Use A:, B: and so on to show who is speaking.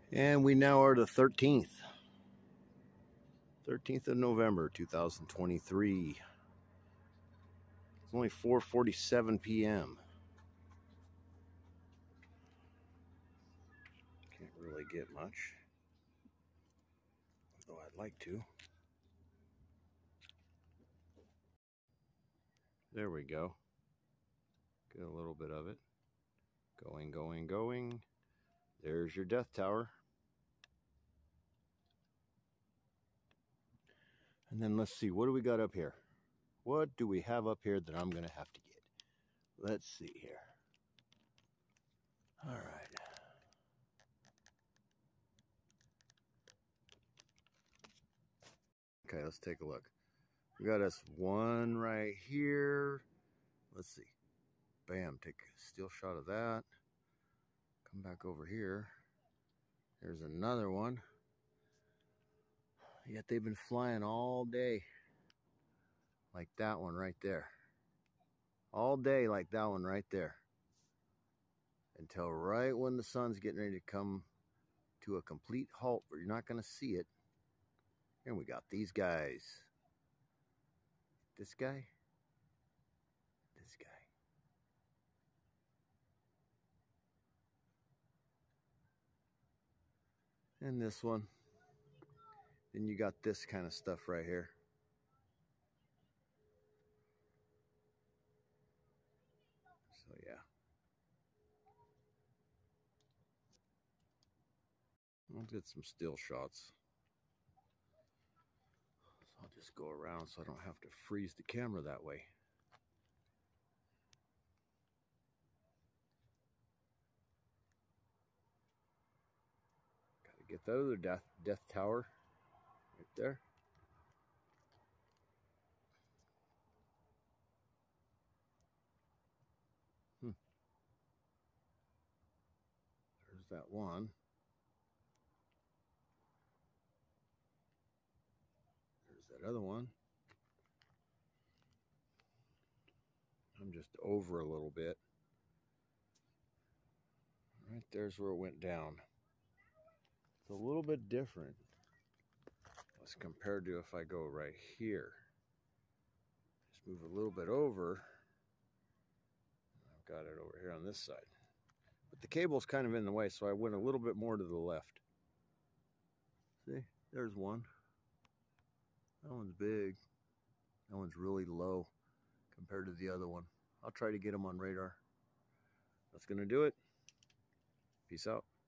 A: And we now are the 13th of November, 2023. It's only 4:47 p.m. Can't really get much, though I'd like to. There we go. Get a little bit of it. Going, going, going. There's your death tower. And then let's see, what do we got up here? What do we have up here that I'm going to have to get? Let's see here. All right. Okay, let's take a look. We got us one right here. Let's see. Bam, take a still shot of that. Come back over here. There's another one. Yet they've been flying all day. Like that one right there. All day like that one right there. Until right when the sun's getting ready to come to a complete halt where you're not going to see it. And we got these guys. This guy. This guy. And this one. Then you got this kind of stuff right here. So yeah. I'll get some still shots. So I'll just go around so I don't have to freeze the camera that way. Gotta get that other death tower right there. There's that one. There's that other one. I'm just over a little bit. Right there's where it went down. It's a little bit different as compared to if I go right here. Just move a little bit over. I've got it over here on this side. But the cable's kind of in the way, so I went a little bit more to the left. See, there's one. That one's big. That one's really low compared to the other one. I'll try to get them on radar. That's going to do it. Peace out.